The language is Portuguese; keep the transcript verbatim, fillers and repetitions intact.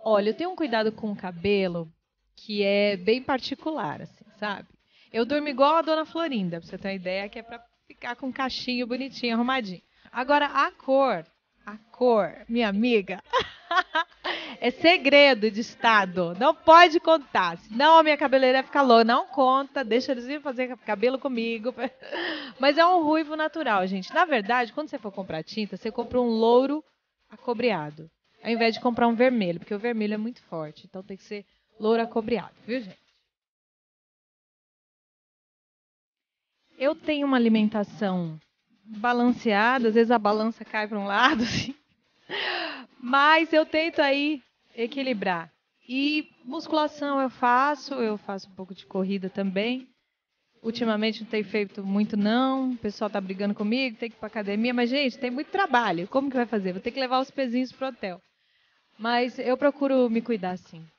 Olha, eu tenho um cuidado com o cabelo que é bem particular, assim, sabe? Eu durmo igual a Dona Florinda, pra você ter uma ideia, que é pra ficar com um cachinho bonitinho, arrumadinho. Agora, a cor, a cor, minha amiga, é segredo de estado. Não pode contar, senão a minha cabeleireira fica louca. Não conta, deixa eles virem fazer cabelo comigo. Mas é um ruivo natural, gente. Na verdade, quando você for comprar tinta, você compra um louro acobreado, ao invés de comprar um vermelho, porque o vermelho é muito forte. Então tem que ser louro acobreado, viu, gente? Eu tenho uma alimentação balanceada, às vezes a balança cai para um lado, assim, mas eu tento aí equilibrar. E musculação eu faço, eu faço um pouco de corrida também. Ultimamente não tenho feito muito, não. O pessoal tá brigando comigo, tem que ir pra academia. Mas, gente, tem muito trabalho. Como que vai fazer? Vou ter que levar os pezinhos pro hotel. Mas eu procuro me cuidar, sim.